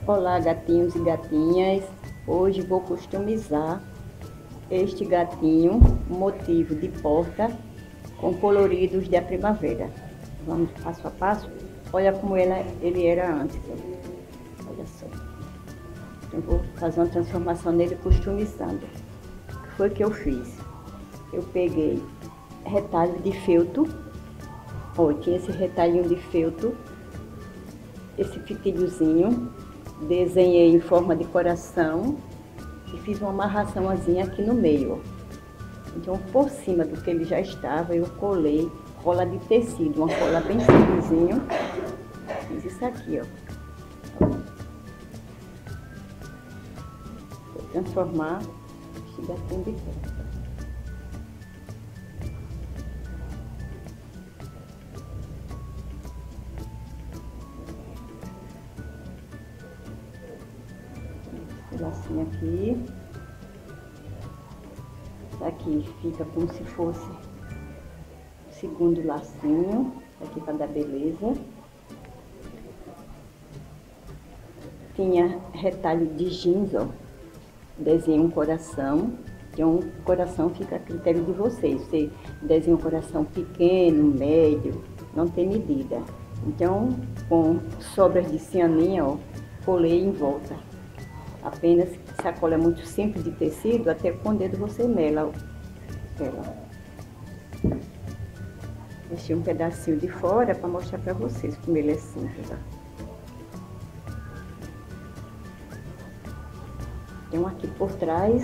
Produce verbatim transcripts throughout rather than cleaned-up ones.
Olá, gatinhos e gatinhas. Hoje vou customizar este gatinho, motivo de porta, com coloridos da primavera. Vamos passo a passo. Olha como ela, ele era antes. Olha só. Eu vou fazer uma transformação nele customizando. O que foi que eu fiz? Eu peguei retalho de feltro. Olha, tinha esse retalhinho de feltro. Esse fitilhozinho. Desenhei em forma de coração e fiz uma amarraçãozinha aqui no meio, ó. Então, por cima do que ele já estava, eu colei cola de tecido, uma cola bem simplesinho. Fiz isso aqui, ó. Vou transformar esse gatinho de porta. Lacinho aqui, aqui fica como se fosse o segundo lacinho, aqui para dar beleza. Tinha retalho de jeans, ó, desenho um coração, que um coração fica a critério de vocês, você desenha um coração pequeno, médio, não tem medida. Então, com sobras de cianinha, ó, colei em volta. Apenas sacola muito simples de tecido, até com o dedo você mela ela. Deixei um pedacinho de fora para mostrar para vocês como ele é simples, ó. Tem um aqui por trás.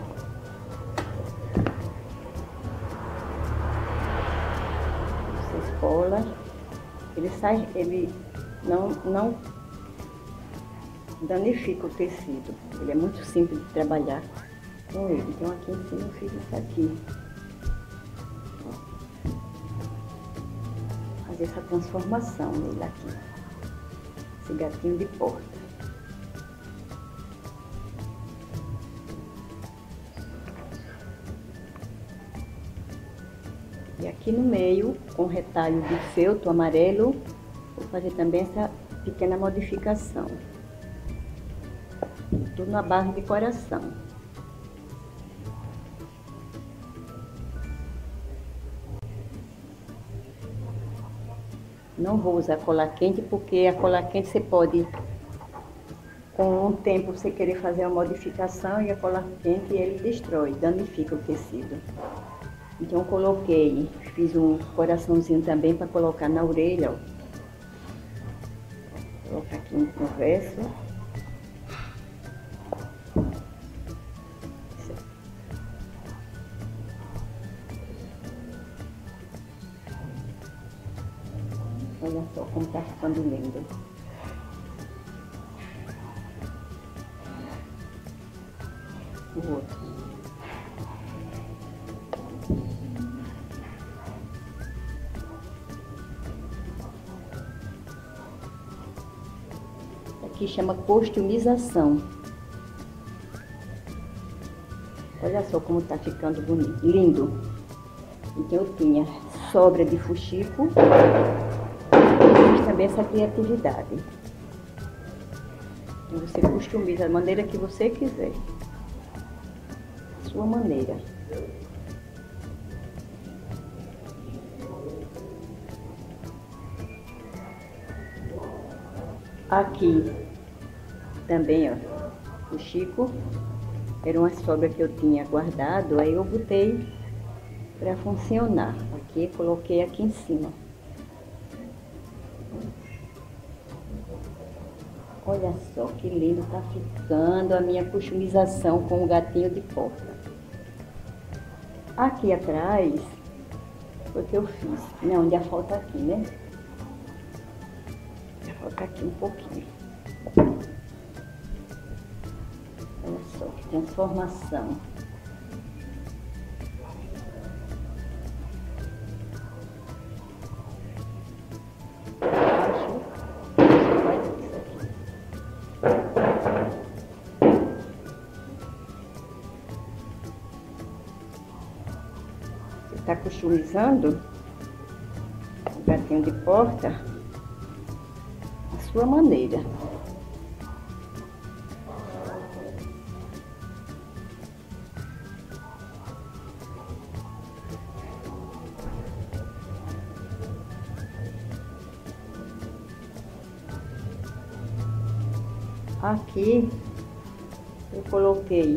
Você escola. Ele sai, ele não, não danifica o tecido. Ele é muito simples de trabalhar com ele. Então aqui em cima eu fiz isso aqui. Ó. Fazer essa transformação nele aqui. Esse gatinho de porta. E aqui no meio, com retalho de feltro amarelo, vou fazer também essa pequena modificação. Tudo na base de coração. Não vou usar cola quente, porque a cola quente você pode, com o tempo, você querer fazer uma modificação e a cola quente ele destrói, danifica o tecido. Então eu coloquei, fiz um coraçãozinho também para colocar na orelha, ó. Vou colocar aqui no converso. Olha só como tá ficando lindo. O outro. Aqui chama customização. Olha só como tá ficando bonito, lindo. Então eu tinha sobra de fuxico. Também essa criatividade. E você customiza da maneira que você quiser. Sua maneira. Aqui também, ó, o Chico. Era uma sobra que eu tinha guardado, aí eu botei para funcionar. Aqui, coloquei aqui em cima. Olha só que lindo tá ficando a minha customização com o gatinho de porta. Aqui atrás, foi o que eu fiz. Não, ainda falta aqui, né? Ainda falta aqui um pouquinho. Olha só que transformação. Está customizando o gatinho de porta à sua maneira. Aqui eu coloquei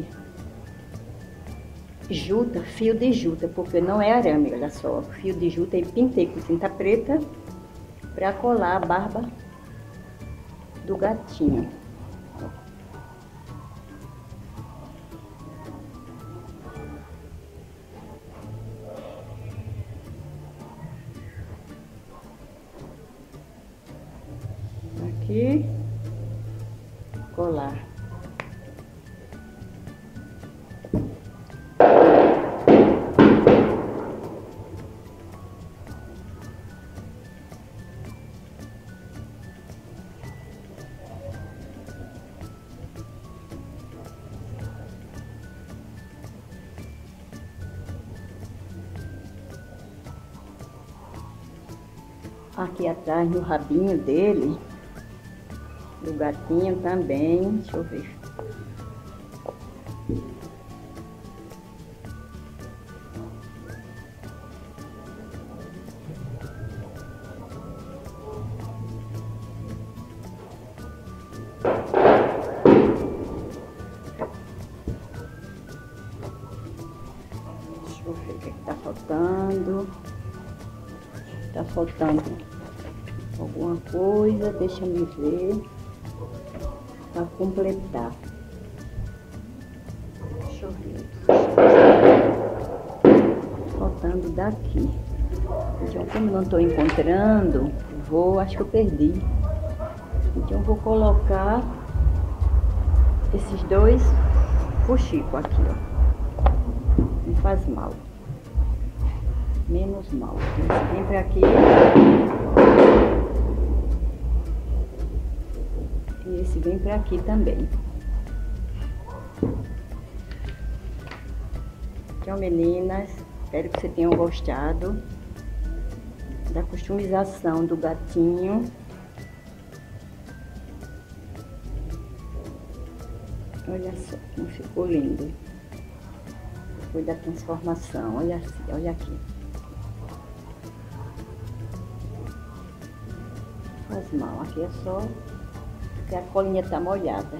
juta, fio de juta, porque não é arame, olha só, fio de juta, e pintei com tinta preta para colar a barba do gatinho. Aqui, colar. Aqui atrás no rabinho dele, do gatinho também, deixa eu ver. Deixa eu ver o que tá faltando. Tá faltando alguma coisa, deixa me ver, para completar. Deixa eu ver. Faltando daqui. Então, como não tô encontrando, vou, acho que eu perdi. Então, vou colocar esses dois fuxicos aqui, ó. Não faz mal. Menos mal. Esse vem pra aqui. E esse vem pra aqui também. Então, meninas, espero que vocês tenham gostado da customização do gatinho. Olha só como ficou lindo. Depois da transformação. Olha assim, olha aqui. Faz mal, aqui é só porque a colinha tá molhada.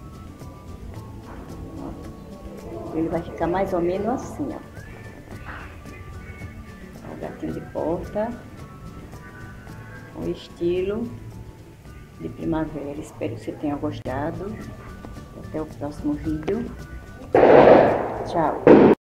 Ele vai ficar mais ou menos assim, ó. O gatinho de porta, com estilo de primavera. Espero que você tenha gostado. Até o próximo vídeo. Tchau.